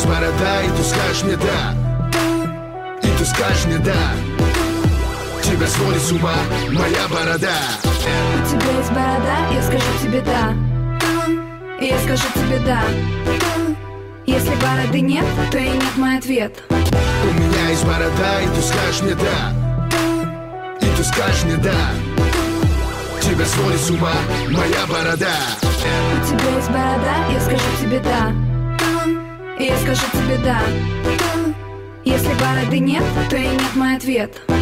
есть борода, и ты скажешь мне да. И ты скажешь мне да. Тебя сводит с ума моя борода. У тебя есть борода, я скажу тебе да. И я скажу тебе да. Если бороды нет, то и нет мой ответ. У меня есть борода, и ты скажешь мне да. И ты скажешь мне да. Тебя сводит с ума моя борода. У тебя есть борода, я скажу тебе да. И я скажу тебе да. Если бороды нет, то и нет мой ответ.